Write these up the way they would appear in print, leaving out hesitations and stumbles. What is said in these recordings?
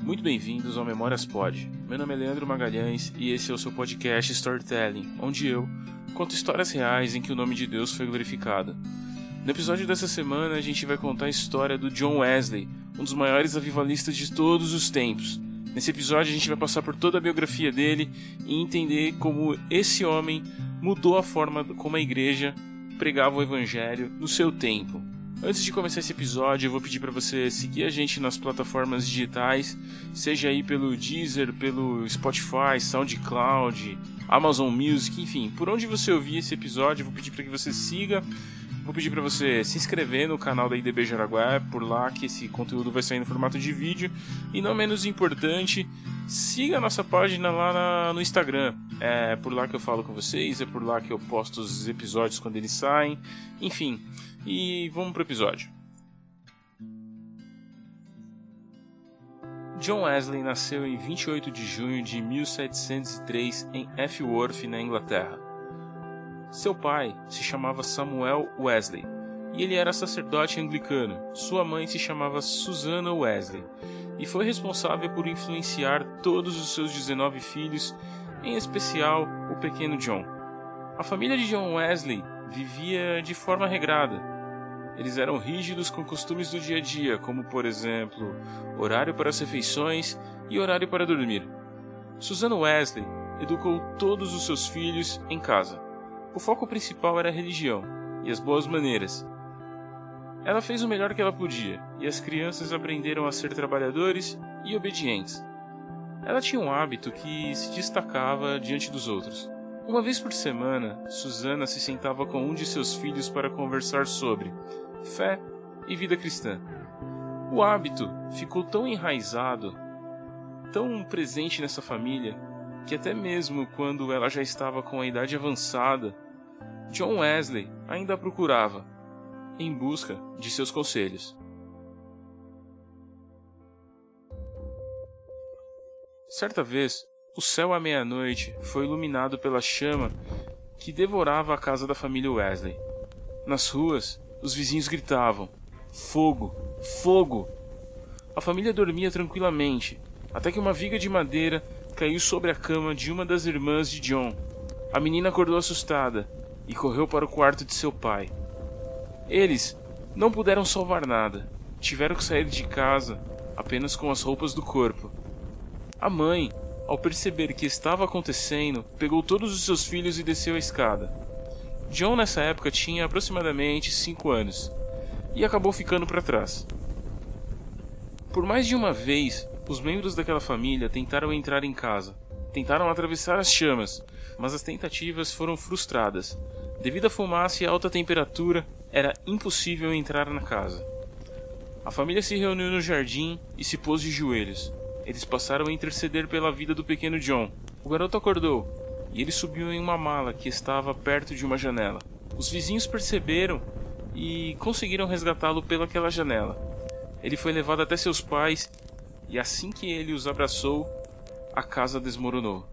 Muito bem-vindos ao Memórias Pod. Meu nome é Leandro Magalhães e esse é o seu podcast Storytelling, onde eu conto histórias reais em que o nome de Deus foi glorificado. No episódio dessa semana a gente vai contar a história do John Wesley, um dos maiores avivalistas de todos os tempos. Nesse episódio a gente vai passar por toda a biografia dele e entender como esse homem mudou a forma como a igreja pregava o evangelho no seu tempo. Antes de começar esse episódio, eu vou pedir para você seguir a gente nas plataformas digitais, seja aí pelo Deezer, pelo Spotify, SoundCloud, Amazon Music, enfim, por onde você ouvir esse episódio, eu vou pedir para que você siga. Vou pedir para você se inscrever no canal da IDB Jaraguá, é por lá que esse conteúdo vai sair no formato de vídeo. E não menos importante, siga a nossa página lá no Instagram. É por lá que eu falo com vocês, é por lá que eu posto os episódios quando eles saem. Enfim, e vamos pro episódio. John Wesley nasceu em 28 de junho de 1703 em Efworth, na Inglaterra. Seu pai se chamava Samuel Wesley e ele era sacerdote anglicano. Sua mãe se chamava Susanna Wesley e foi responsável por influenciar todos os seus 19 filhos, em especial o pequeno John. A família de John Wesley vivia de forma regrada. Eles eram rígidos com costumes do dia a dia, como por exemplo, horário para as refeições e horário para dormir. Susanna Wesley educou todos os seus filhos em casa. O foco principal era a religião e as boas maneiras. Ela fez o melhor que ela podia, e as crianças aprenderam a ser trabalhadores e obedientes. Ela tinha um hábito que se destacava diante dos outros. Uma vez por semana, Susanna se sentava com um de seus filhos para conversar sobre fé e vida cristã. O hábito ficou tão enraizado, tão presente nessa família, que até mesmo quando ela já estava com a idade avançada, John Wesley ainda a procurava, em busca de seus conselhos. Certa vez, o céu à meia-noite foi iluminado pela chama que devorava a casa da família Wesley. Nas ruas, os vizinhos gritavam: "Fogo! Fogo!" A família dormia tranquilamente, até que uma viga de madeira caiu sobre a cama de uma das irmãs de John. A menina acordou assustada e correu para o quarto de seu pai. Eles não puderam salvar nada. Tiveram que sair de casa apenas com as roupas do corpo. A mãe, ao perceber o que estava acontecendo, pegou todos os seus filhos e desceu a escada. John nessa época tinha aproximadamente 5 anos e acabou ficando para trás. Por mais de uma vez, os membros daquela família tentaram entrar em casa. Tentaram atravessar as chamas, mas as tentativas foram frustradas. Devido à fumaça e à alta temperatura, era impossível entrar na casa. A família se reuniu no jardim e se pôs de joelhos. Eles passaram a interceder pela vida do pequeno John. O garoto acordou e ele subiu em uma mala que estava perto de uma janela. Os vizinhos perceberam e conseguiram resgatá-lo pelaquela janela. Ele foi levado até seus pais e assim que ele os abraçou, a casa desmoronou.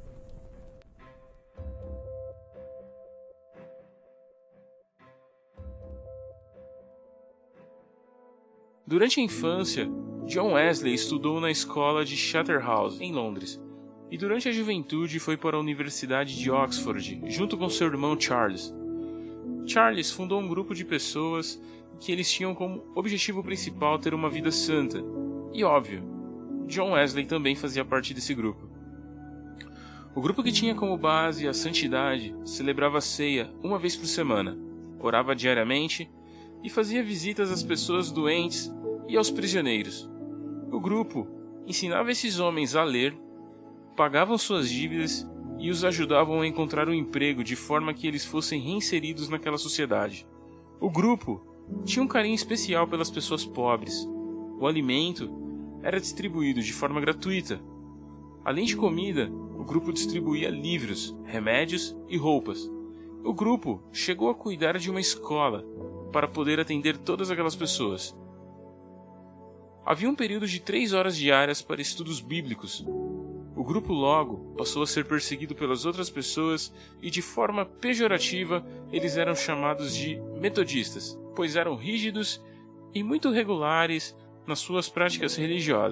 Durante a infância, John Wesley estudou na escola de Charterhouse, em Londres, e durante a juventude foi para a Universidade de Oxford, junto com seu irmão Charles. Charles fundou um grupo de pessoas que eles tinham como objetivo principal ter uma vida santa, e óbvio, John Wesley também fazia parte desse grupo. O grupo, que tinha como base a santidade, celebrava a ceia uma vez por semana, orava diariamente e fazia visitas às pessoas doentes e aos prisioneiros. O grupo ensinava esses homens a ler, pagavam suas dívidas e os ajudavam a encontrar um emprego de forma que eles fossem reinseridos naquela sociedade. O grupo tinha um carinho especial pelas pessoas pobres. O alimento era distribuído de forma gratuita. Além de comida, o grupo distribuía livros, remédios e roupas. O grupo chegou a cuidar de uma escola para poder atender todas aquelas pessoas. Havia um período de 3 horas diárias para estudos bíblicos. O grupo logo passou a ser perseguido pelas outras pessoas e, de forma pejorativa, eles eram chamados de metodistas, pois eram rígidos e muito regulares nas suas práticas religiosas.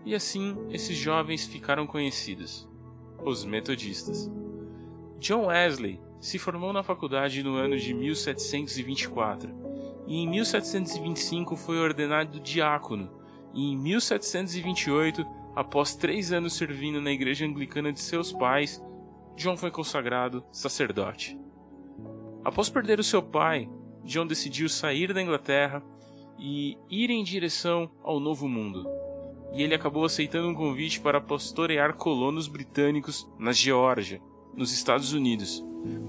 E assim, esses jovens ficaram conhecidos, os metodistas. John Wesley se formou na faculdade no ano de 1724 e em 1725 foi ordenado diácono e em 1728, após 3 anos servindo na igreja anglicana de seus pais, John foi consagrado sacerdote. Após perder o seu pai, John decidiu sair da Inglaterra e ir em direção ao Novo Mundo. E ele acabou aceitando um convite para pastorear colonos britânicos na Geórgia, nos Estados Unidos.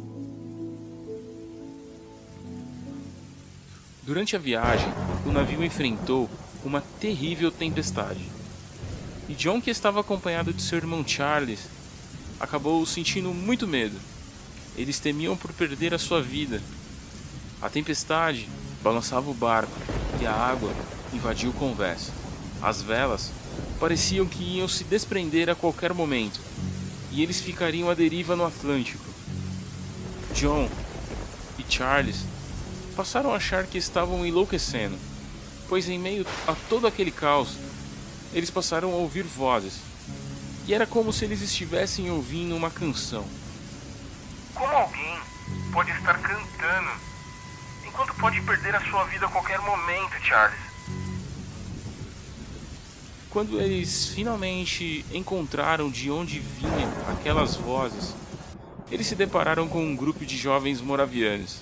Durante a viagem, o navio enfrentou uma terrível tempestade. E John, que estava acompanhado de seu irmão Charles, acabou sentindo muito medo. Eles temiam por perder a sua vida. A tempestade balançava o barco e a água invadiu o convés. As velas pareciam que iam se desprender a qualquer momento, e eles ficariam à deriva no Atlântico. John e Charles passaram a achar que estavam enlouquecendo, pois em meio a todo aquele caos, eles passaram a ouvir vozes, e era como se eles estivessem ouvindo uma canção. Como alguém pode estar cantando enquanto pode perder a sua vida a qualquer momento, Charles? Quando eles finalmente encontraram de onde vinham aquelas vozes, eles se depararam com um grupo de jovens moravianos.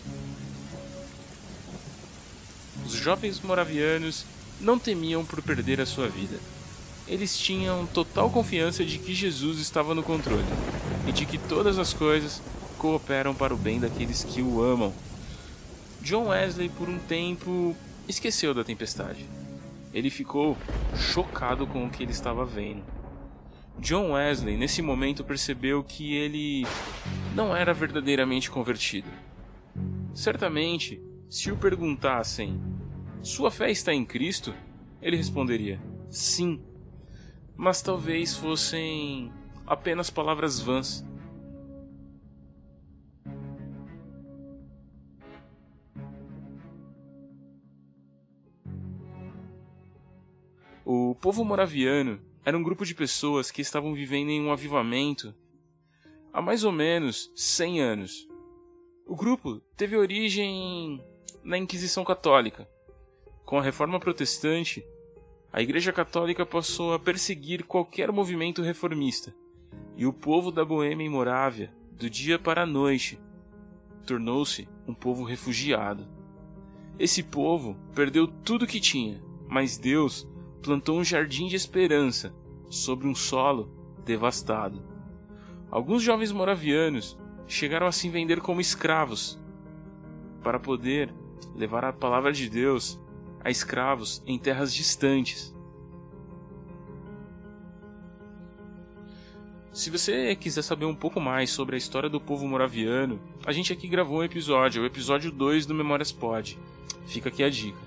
Os jovens moravianos não temiam por perder a sua vida. Eles tinham total confiança de que Jesus estava no controle e de que todas as coisas cooperam para o bem daqueles que o amam. John Wesley, por um tempo, esqueceu da tempestade. Ele ficou chocado com o que ele estava vendo. John Wesley, nesse momento, percebeu que ele não era verdadeiramente convertido. Certamente, se o perguntassem: "Sua fé está em Cristo?", ele responderia: "Sim", mas talvez fossem apenas palavras vãs. O povo moraviano era um grupo de pessoas que estavam vivendo em um avivamento há mais ou menos 100 anos. O grupo teve origem na Inquisição Católica. Com a Reforma Protestante, a Igreja Católica passou a perseguir qualquer movimento reformista, e o povo da Boêmia e Morávia, do dia para a noite, tornou-se um povo refugiado. Esse povo perdeu tudo que tinha, mas Deus plantou um jardim de esperança sobre um solo devastado. Alguns jovens moravianos chegaram a se vender como escravos para poder levar a palavra de Deus a escravos em terras distantes. Se você quiser saber um pouco mais sobre a história do povo moraviano, a gente aqui gravou um episódio, o episódio 2 do Memórias Pod. Fica aqui a dica.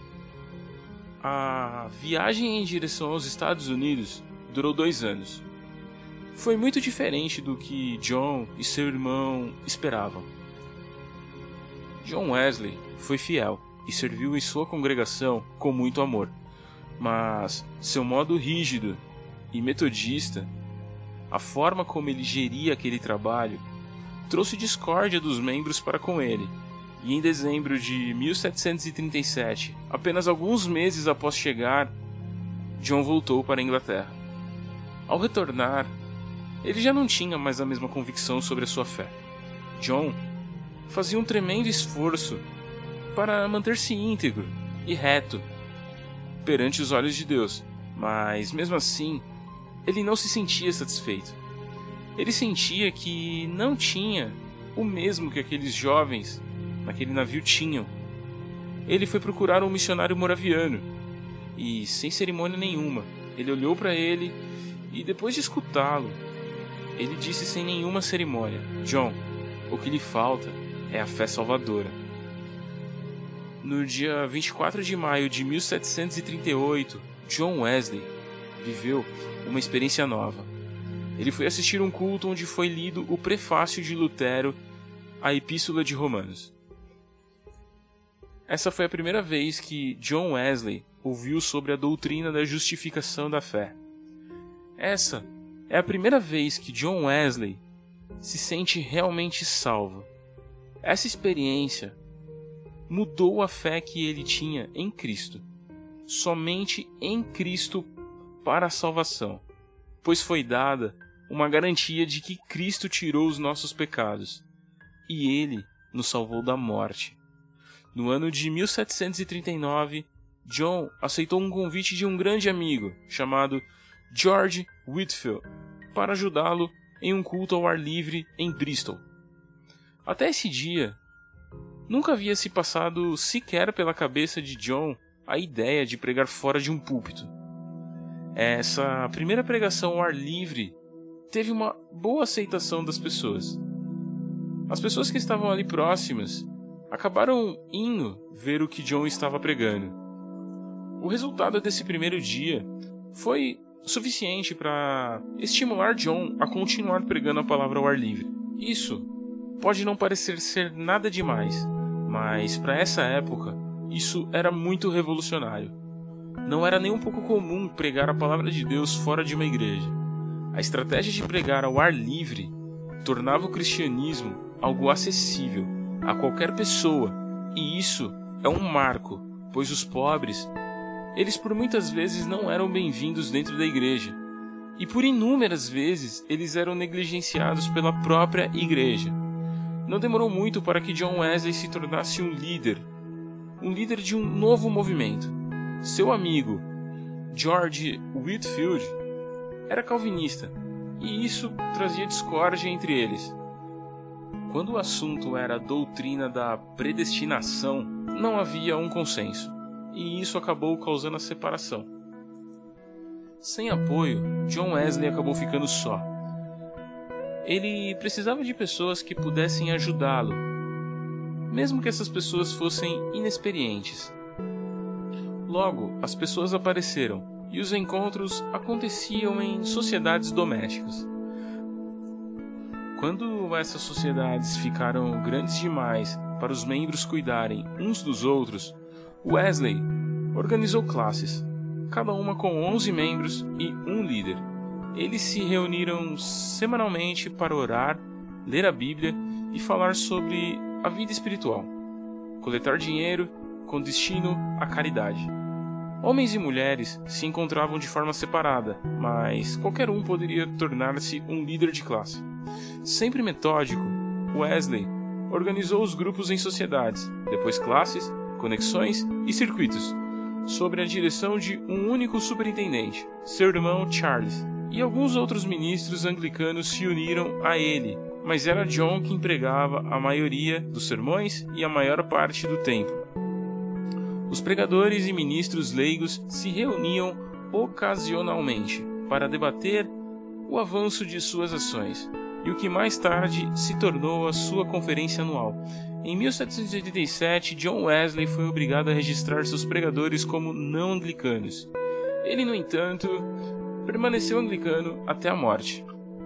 A viagem em direção aos Estados Unidos durou 2 anos. Foi muito diferente do que John e seu irmão esperavam. John Wesley foi fiel e serviu em sua congregação com muito amor, mas seu modo rígido e metodista, a forma como ele geria aquele trabalho, trouxe discórdia dos membros para com ele. E em dezembro de 1737, apenas alguns meses após chegar, John voltou para a Inglaterra. Ao retornar, ele já não tinha mais a mesma convicção sobre a sua fé. John fazia um tremendo esforço para manter-se íntegro e reto perante os olhos de Deus, mas mesmo assim, ele não se sentia satisfeito. Ele sentia que não tinha o mesmo que aqueles jovens naquele navio tinham. Ele foi procurar um missionário moraviano e, sem cerimônia nenhuma, ele olhou para ele e, depois de escutá-lo, ele disse sem nenhuma cerimônia: "John, o que lhe falta é a fé salvadora." No dia 24 de maio de 1738, John Wesley viveu uma experiência nova. Ele foi assistir um culto onde foi lido o prefácio de Lutero à Epístola de Romanos. Essa foi a primeira vez que John Wesley ouviu sobre a doutrina da justificação da fé, Essa é a primeira vez que John Wesley se sente realmente salvo. Essa experiência mudou a fé que ele tinha em Cristo, somente em Cristo para a salvação, pois foi dada uma garantia de que Cristo tirou os nossos pecados e Ele nos salvou da morte. No ano de 1739, John aceitou um convite de um grande amigo chamado George Whitefield para ajudá-lo em um culto ao ar livre em Bristol. Até esse dia, nunca havia se passado sequer pela cabeça de John a ideia de pregar fora de um púlpito. Essa primeira pregação ao ar livre teve uma boa aceitação das pessoas. As pessoas que estavam ali próximas acabaram indo ver o que John estava pregando. O resultado desse primeiro dia foi suficiente para estimular John a continuar pregando a palavra ao ar livre. Isso pode não parecer ser nada demais, mas para essa época isso era muito revolucionário. Não era nem um pouco comum pregar a palavra de Deus fora de uma igreja. A estratégia de pregar ao ar livre tornava o cristianismo algo acessível a qualquer pessoa, e isso é um marco, pois os pobres, eles por muitas vezes não eram bem-vindos dentro da igreja, e por inúmeras vezes eles eram negligenciados pela própria igreja. Não demorou muito para que John Wesley se tornasse um líder de um novo movimento. Seu amigo, George Whitefield, era calvinista, e isso trazia discórdia entre eles. Quando o assunto era a doutrina da predestinação, não havia um consenso, e isso acabou causando a separação. Sem apoio, John Wesley acabou ficando só. Ele precisava de pessoas que pudessem ajudá-lo, mesmo que essas pessoas fossem inexperientes. Logo, as pessoas apareceram, e os encontros aconteciam em sociedades domésticas. Quando essas sociedades ficaram grandes demais para os membros cuidarem uns dos outros, Wesley organizou classes, cada uma com 11 membros e um líder. Eles se reuniram semanalmente para orar, ler a Bíblia e falar sobre a vida espiritual, coletar dinheiro com destino à caridade. Homens e mulheres se encontravam de forma separada, mas qualquer um poderia tornar-se um líder de classe. Sempre metódico, Wesley organizou os grupos em sociedades, depois classes, conexões e circuitos, sob a direção de um único superintendente, seu irmão Charles, e alguns outros ministros anglicanos se uniram a ele, mas era John quem pregava a maioria dos sermões e a maior parte do tempo. Os pregadores e ministros leigos se reuniam ocasionalmente para debater o avanço de suas ações, e o que mais tarde se tornou a sua conferência anual. Em 1787, John Wesley foi obrigado a registrar seus pregadores como não anglicanos. Ele, no entanto, permaneceu anglicano até a morte.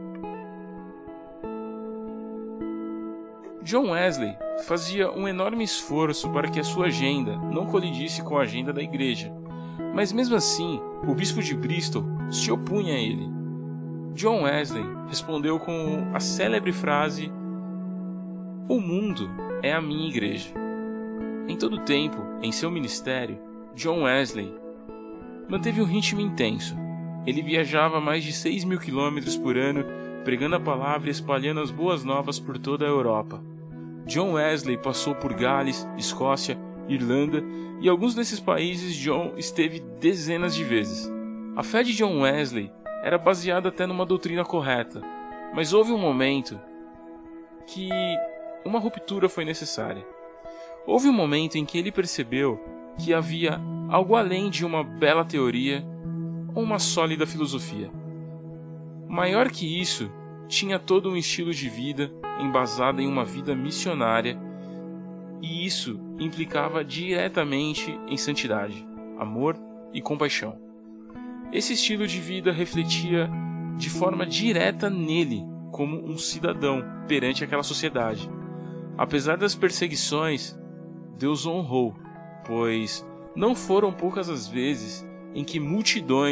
John Wesley fazia um enorme esforço para que a sua agenda não colidisse com a agenda da igreja, mas mesmo assim, o bispo de Bristol se opunha a ele. John Wesley respondeu com a célebre frase: "O mundo é a minha igreja." Em todo o tempo, em seu ministério, John Wesley manteve um ritmo intenso. Ele viajava mais de 6.000 quilômetros por ano, pregando a palavra e espalhando as boas novas por toda a Europa. John Wesley passou por Gales, Escócia, Irlanda, e alguns desses países John esteve dezenas de vezes. A fé de John Wesley era baseada até numa doutrina correta, mas houve um momento que uma ruptura foi necessária. Houve um momento em que ele percebeu que havia algo além de uma bela teoria ou uma sólida filosofia. Maior que isso, tinha todo um estilo de vida embasado em uma vida missionária, e isso implicava diretamente em santidade, amor e compaixão. Esse estilo de vida refletia de forma direta nele como um cidadão perante aquela sociedade. Apesar das perseguições, Deus o honrou, pois não foram poucas as vezes em que multidões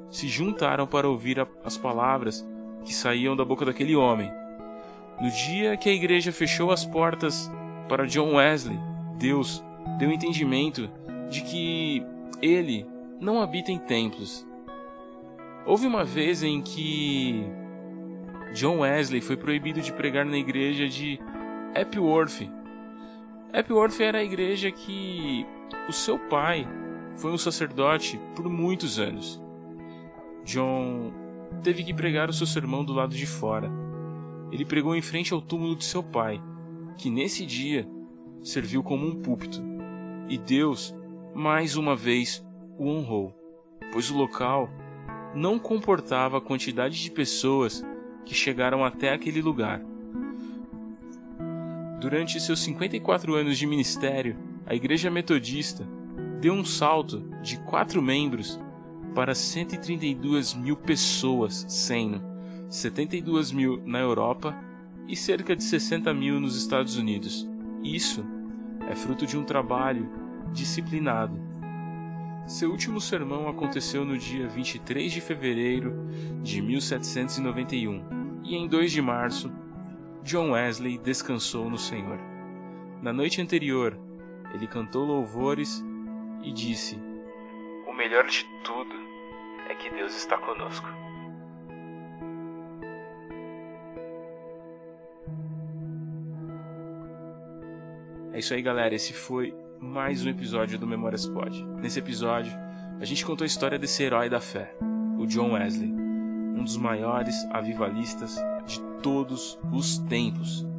se juntaram para ouvir as palavras que saíam da boca daquele homem. No dia que a igreja fechou as portas para John Wesley, Deus deu entendimento de que ele não habita em templos. Houve uma vez em que John Wesley foi proibido de pregar na igreja de Epworth. Epworth era a igreja que o seu pai foi um sacerdote por muitos anos. John teve que pregar o seu sermão do lado de fora. Ele pregou em frente ao túmulo de seu pai, que nesse dia serviu como um púlpito. E Deus, mais uma vez, o honrou, pois o local não comportava a quantidade de pessoas que chegaram até aquele lugar. Durante seus 54 anos de ministério, a Igreja Metodista deu um salto de 4 membros para 132 mil pessoas, sendo 72 mil na Europa e cerca de 60 mil nos Estados Unidos. Isso é fruto de um trabalho disciplinado. Seu último sermão aconteceu no dia 23 de fevereiro de 1791 e em 2 de março, John Wesley descansou no Senhor. Na noite anterior, ele cantou louvores e disse: "O melhor de tudo é que Deus está conosco." É isso aí, galera. Esse foi mais um episódio do Memórias Pod. Nesse episódio, a gente contou a história desse herói da fé, o John Wesley, um dos maiores avivalistas de todos os tempos.